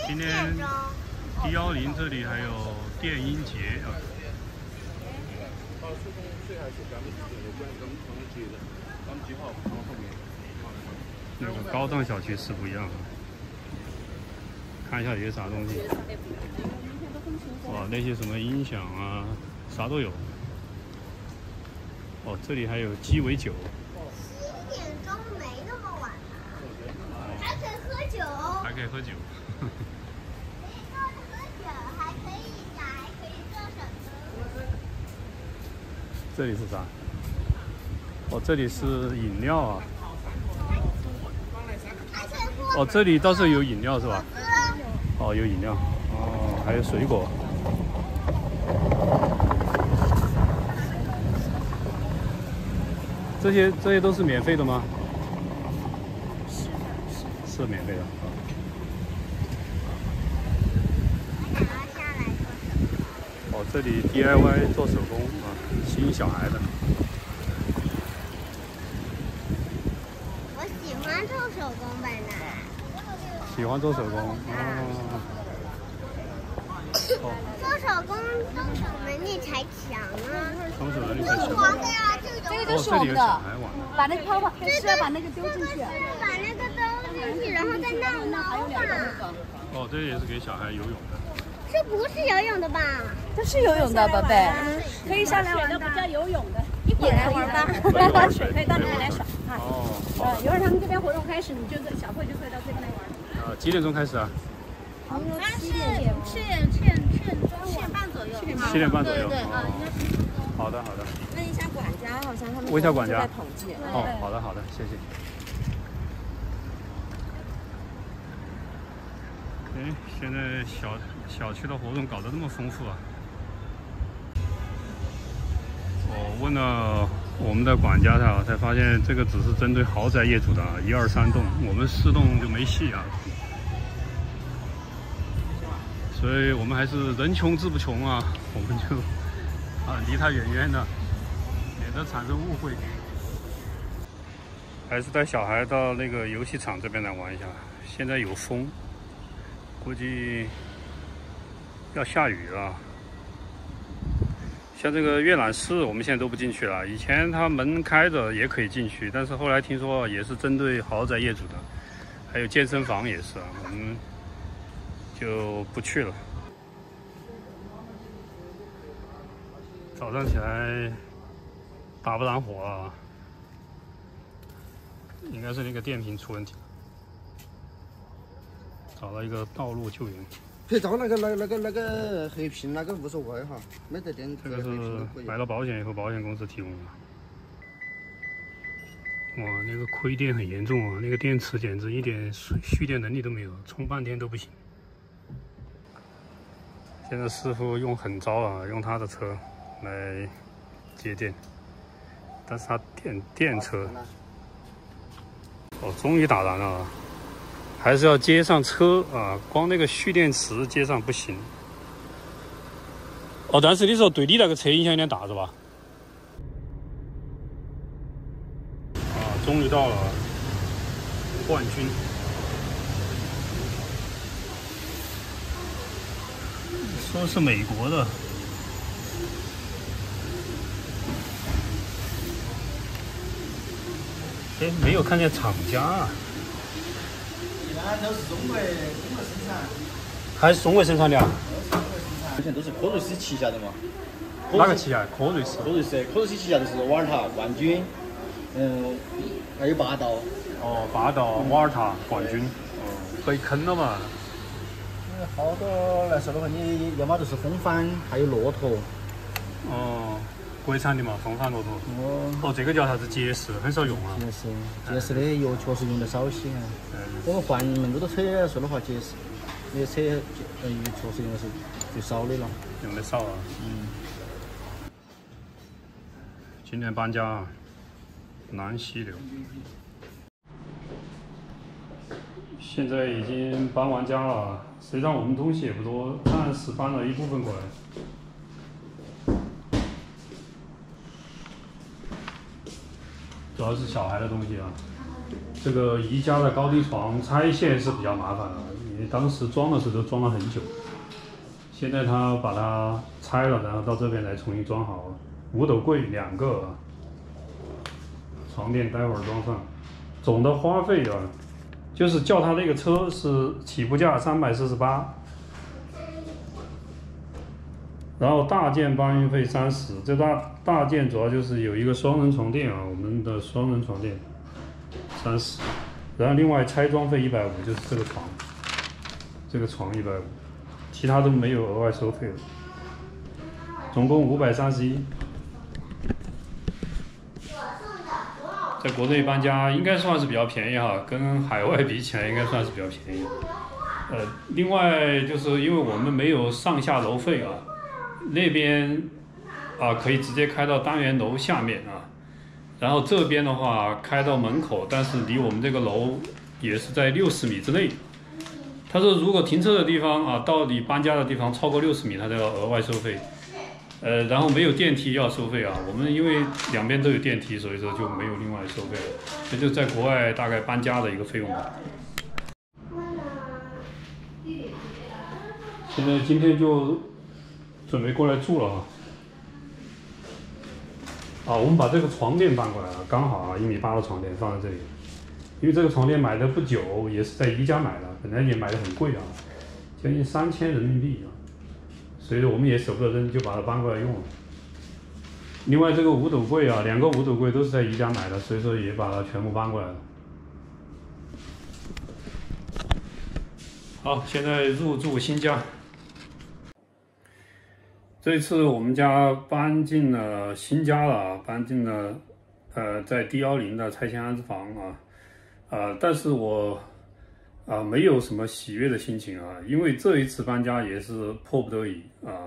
今天110这里还有电音节啊。那个高档小区是不一样的。看一下有些啥东西。哇，那些什么音响啊，啥都有。哦，这里还有鸡尾酒。 11点钟没那么晚了，还可以喝酒。 还可以喝酒。 可以坐着喝酒，还可以做手工。 这里是啥？哦，这里是饮料啊。哦，这里倒是有饮料是吧？哦，有饮料。哦，还有水果。这些都是免费的吗？是免费的。哦，这里 DIY 做手工啊，吸引小孩的。 我喜欢做手工本来。 喜欢做手工哦。 做手工动手能力才强啊。 动手能力才强。 黄的呀， 这个就是我们的。把那个泡泡，是要把那个丢进去。 把那个丢进去，然后再闹吧。 哦，这也是给小孩游泳的。 这不是游泳的吧？ 这是游泳的，宝贝。 可以下来玩的，不叫游泳的，一会也儿来玩吧。 玩水可以到里面来耍啊。 哦。 一会儿他们这边活动开始，你就小慧就可以到这边来玩。 几点钟开始啊 7点半左右。7 点半左右。 对啊，应该是。 好的。 问一下管家，好像他们问一下管家在统计。 哦，好的，谢谢。哎，现在小区的活动搞得这么丰富啊！我问了我们的管家才发现这个只是针对豪宅业主的，1、2、3栋，我们4栋就没戏啊。所以我们还是人穷志不穷啊，我们就离他远远的，免得产生误会。还是带小孩到那个游戏场这边来玩一下。现在有风，估计要下雨了。像这个阅览室，我们现在都不进去了。以前它门开着也可以进去，但是后来听说也是针对豪宅业主的，还有健身房也是啊，我们就不去了。早上起来打不燃火啊，应该是那个电瓶出问题了。找了一个道路救援。 可以找那个黑屏，那个无所谓哈，没得电。 这个是买了保险以后，保险公司提供的。哇，那个亏电很严重啊！那个电池简直一点蓄电能力都没有，充半天都不行。现在师傅用狠招啊，用他的车来接电，但是他电车，哦，终于打燃了。还是要接上车啊，光那个蓄电池接上不行。哦，但是你说对你那个车影响有点大是吧？啊，终于到了冠军。说是美国的。哎，没有看见厂家啊。 都是中国生产， 还是中国生产的啊？ 目前都是科瑞斯旗下的嘛。 哪个旗下？科瑞斯。 科瑞斯旗下的是瓦尔塔冠军，还有霸道。 哦，霸道、瓦尔塔冠军。哦，被坑了嘛？ 好多来说的话，你要么就是风帆，还有骆驼。 哦，国产的嘛，风帆骆驼。哦，这个叫啥子？捷士，很少用啊。 捷士的油确实用的少些。我们换那么多车来说的话，捷士那些车确实用的是最少的了。 用的少啊。今年搬家，南溪流。现在已经搬完家了，实际上我们东西也不多，暂时搬了一部分过来。主要是小孩的东西啊。 这个宜家的高低床拆线是比较麻烦的，你当时装的时候都装了很久。现在他把它拆了，然后到这边来重新装好。五斗柜2个，床垫待会儿装上。总的花费啊，就是叫他那个车是起步价348，然后大件搬运费30。这大件主要就是有一个双人床垫啊，我们的双人床垫30，然后另外拆装费150，就是这个床150，其他都没有额外收费了，总共531。在国内搬家应该算是比较便宜哈，跟海外比起来应该算是比较便宜。另外就是因为我们没有上下楼费啊，那边可以直接开到单元楼下面啊，然后这边的话开到门口，但是离我们这个楼也是在60米之内。他说如果停车的地方到你搬家的地方超过60米，他就要额外收费。然后没有电梯要收费啊，我们因为两边都有电梯，所以说就没有另外收费了。这就在国外大概搬家的一个费用吧。现在今天就准备过来住了我们把这个床垫搬过来了，刚好1.8米的床垫放在这里。因为这个床垫买的不久，也是在宜家买的，本来也买的很贵将近3000人民币所以我们也舍不得扔，就把它搬过来用了。另外这个五斗柜2个五斗柜都是在宜家买的，所以说也把它全部搬过来了。好，现在入住新家。这次我们家搬进了新家了，搬进了在D10的拆迁安置房但是我没有什么喜悦的心情因为这一次搬家也是迫不得已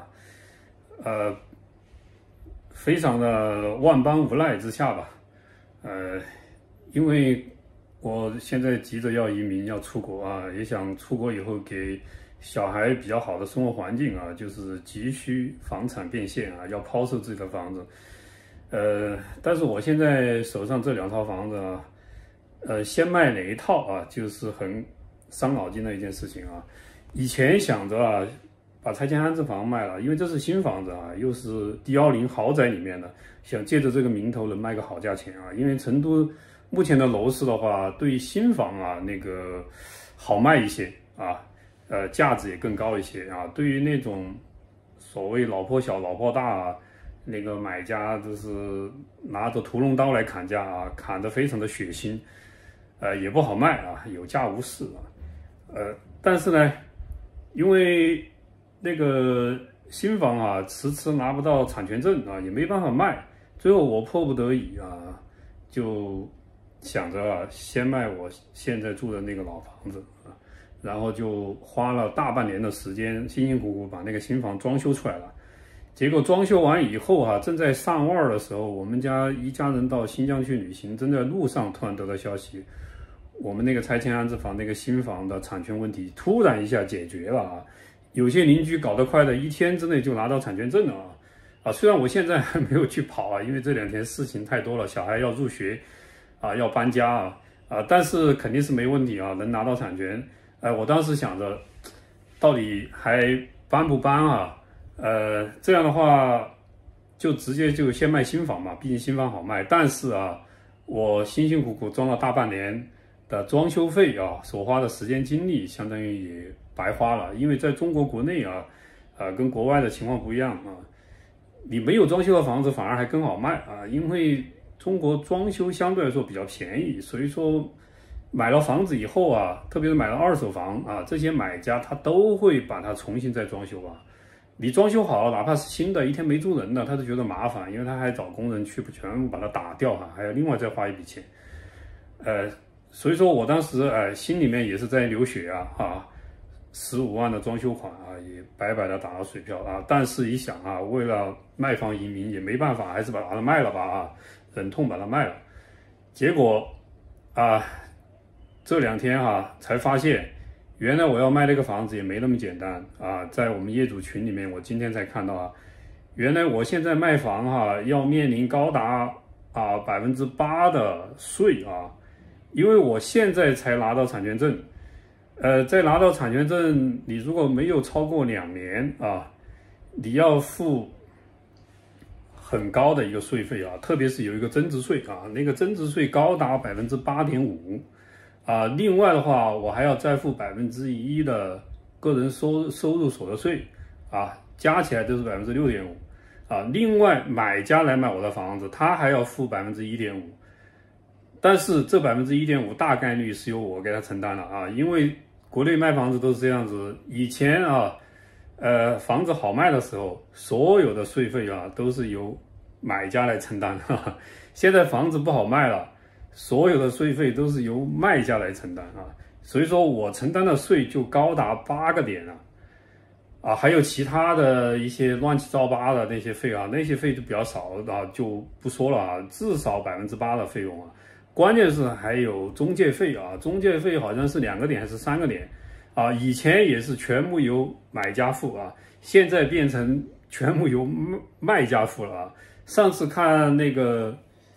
非常的万般无奈之下吧，因为我现在急着要移民要出国也想出国以后给小孩比较好的生活环境就是急需房产变现要抛售自己的房子，但是我现在手上这2套房子先卖哪一套就是很伤脑筋的一件事情以前想着把拆迁安置房卖了，因为这是新房子又是D10豪宅里面的，想借着这个名头能卖个好价钱因为成都目前的楼市的话，对新房那个好卖一些价值也更高一些对于那种所谓老婆小老婆大那个买家就是拿着屠龙刀来砍价砍得非常的血腥，也不好卖有价无市但是呢，因为那个新房迟迟拿不到产权证也没办法卖，最后我迫不得已就想着先卖我现在住的那个老房子然后就花了大半年的时间，辛辛苦苦把那个新房装修出来了。结果装修完以后正在上腕的时候，我们家一家人到新疆去旅行，正在路上突然得到消息，我们那个拆迁安置房那个新房的产权问题突然一下解决了有些邻居搞得快的1天之内就拿到产权证了虽然我现在还没有去跑因为这2天事情太多了，小孩要入学要搬家但是肯定是没问题能拿到产权。我当时想着到底还搬不搬这样的话就直接就先卖新房嘛，毕竟新房好卖。但是我辛辛苦苦装了大半年的装修费所花的时间精力相当于也白花了。因为在中国国内跟国外的情况不一样你没有装修的房子反而还更好卖因为中国装修相对来说比较便宜，所以说买了房子以后特别是买了2手房这些买家他都会把它重新再装修你装修好哪怕是新的，1天没住人的他都觉得麻烦，因为他还找工人去全部把它打掉还要另外再花一笔钱所以说我当时心里面也是在流血15万的装修款也白白的打了水漂但是一想为了卖房移民也没办法，还是把它卖了吧忍痛把它卖了。结果这2天才发现原来我要卖这个房子也没那么简单在我们业主群里面我今天才看到原来我现在卖房要面临高达8%的税因为我现在才拿到产权证，在拿到产权证，你如果没有超过2年啊，你要付很高的一个税费啊，特别是有一个增值税啊，那个增值税高达8.5%啊。另外的话，我还要再付1%的个人收入所得税啊，加起来都是6.5%啊。另外，买家来买我的房子，他还要付1.5%，但是这1.5%大概率是由我给他承担了啊，因为国内卖房子都是这样子，以前啊。房子好卖的时候，所有的税费啊都是由买家来承担。现在房子不好卖了，所有的税费都是由卖家来承担啊。所以说我承担的税就高达8个点啊，还有其他的一些乱七八糟的那些费啊，那些费就比较少啊，就不说了啊，至少8%的费用啊。关键是还有中介费啊，中介费好像是2个点还是3个点。啊，以前也是全部由买家付啊，现在变成全部由卖家付了啊。上次看那个，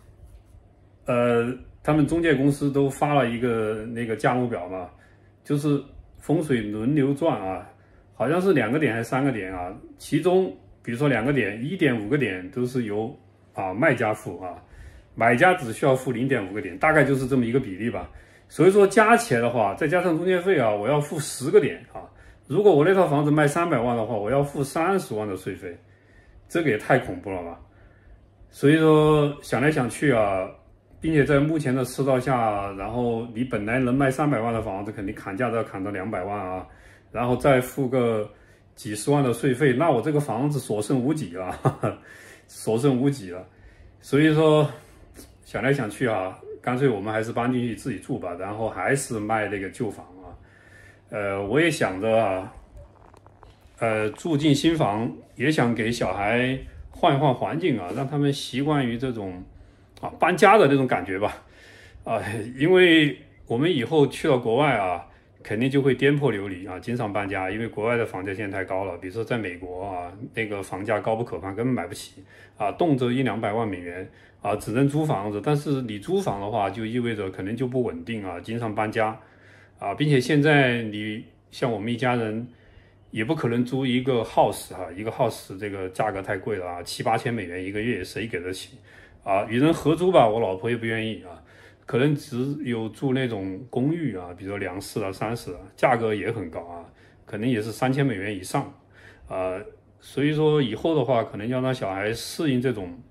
他们中介公司都发了一个那个价目表嘛，就是风水轮流转啊，好像是2个点还是3个点啊，其中比如说2个点、1.5个点都是由卖家付啊，买家只需要付0.5个点，大概就是这么一个比例吧。所以说加起来的话，再加上中介费啊，我要付10个点啊。如果我那套房子卖300万的话，我要付30万的税费，这个也太恐怖了吧！所以说想来想去啊，并且在目前的世道下，然后你本来能卖300万的房子，肯定砍价都要砍到200万啊，然后再付个几十万的税费，那我这个房子所剩无几了，所剩无几了。所以说想来想去啊。干脆我们还是搬进去自己住吧，然后还是卖那个旧房啊。我也想着啊，住进新房，也想给小孩换一换环境啊，让他们习惯于这种搬家的那种感觉吧。因为我们以后去到国外啊，肯定就会颠沛流离啊，经常搬家，因为国外的房价现在太高了。比如说在美国啊，那个房价高不可攀，根本买不起啊，动辄100-200万美元。只能租房子，但是你租房的话，就意味着可能就不稳定啊，经常搬家并且现在你像我们一家人，也不可能租一个 house 一个 house 这个价格太贵了啊，7-8千美元一个月，谁给得起与人合租吧，我老婆也不愿意可能只有住那种公寓比如说2室3室价格也很高可能也是3000美元以上所以说以后的话，可能要让小孩适应这种。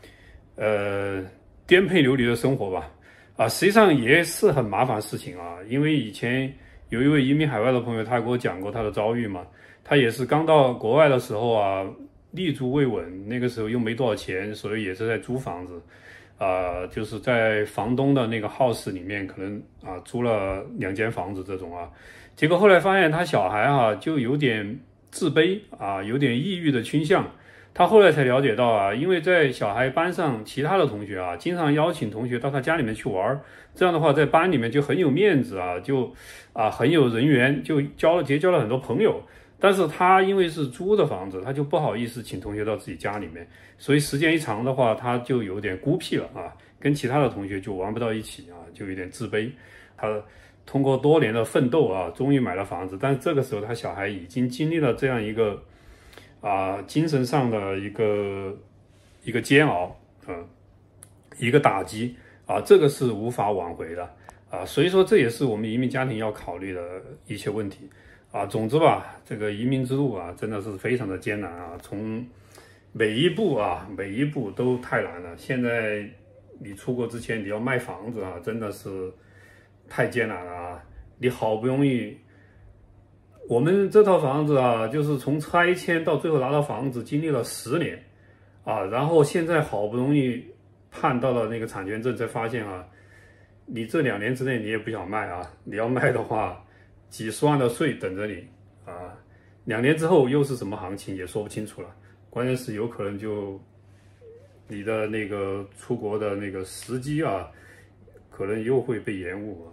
颠沛流离的生活吧，实际上也是很麻烦的事情因为以前有一位移民海外的朋友，他给我讲过他的遭遇嘛，他也是刚到国外的时候立足未稳，那个时候又没多少钱，所以也是在租房子，就是在房东的那个 house 里面，可能租了2间房子这种结果后来发现他小孩就有点自卑有点抑郁的倾向。他后来才了解到因为在小孩班上其他的同学经常邀请同学到他家里面去玩，这样的话在班里面就很有面子就很有人缘，就结交了很多朋友。但是他因为是租的房子，他就不好意思请同学到自己家里面，所以时间一长的话，他就有点孤僻了跟其他的同学就玩不到一起就有点自卑。他通过多年的奋斗终于买了房子，但是这个时候他小孩已经经历了这样一个精神上的一个煎熬一个打击这个是无法挽回的所以说这也是我们移民家庭要考虑的一些问题总之吧，这个移民之路真的是非常的艰难从每一步都太难了。现在你出国之前你要卖房子真的是太艰难了你好不容易。我们这套房子就是从拆迁到最后拿到房子经历了10年然后现在好不容易判到了那个产权证，才发现你这2年之内你也不想卖你要卖的话几十万的税等着你2年之后又是什么行情也说不清楚了，关键是有可能就你的那个出国的那个时机可能又会被延误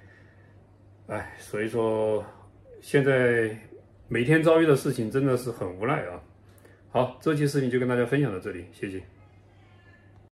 所以说现在每天遭遇的事情真的是很无奈好，这期视频就跟大家分享到这里，谢谢。